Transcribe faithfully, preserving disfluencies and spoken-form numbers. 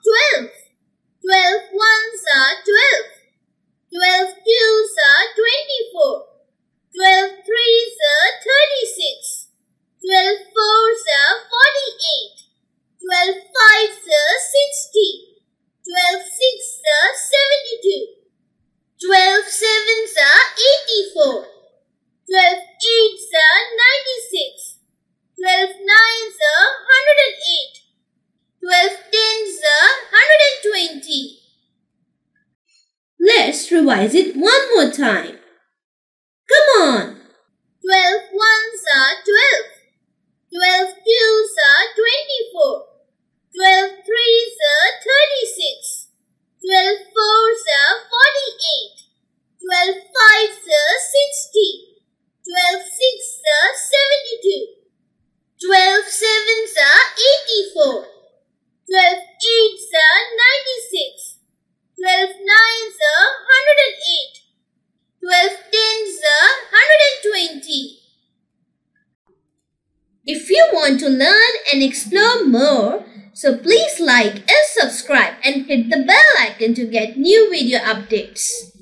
twelve. Twelve ones are twelve. Twelve twos are twenty-four. Twelve threes are thirty-six. Twelve fours are forty-eight. Twelve fives are sixty. Twelve sixes are seventy-two. Twelve sevens are eighty-four. Twelve eights are ninety-six. Twelve nines are one hundred eight. Twelve tens are one hundred twenty. Let's revise it one more time. Come on! Twelve ones are twelve. Twelve twos are twenty-four. Twelve threes are thirty-six. Twelve fours are forty-eight. Twelve fives are sixty. Twelve sixes are seventy-two. Twelve sevens are eighty-four. Twelve eights are ninety-six. Twelve nines are one hundred eight. Twelve tens are one hundred twenty. If you want to learn and explore more, so please like and subscribe and hit the bell icon to get new video updates.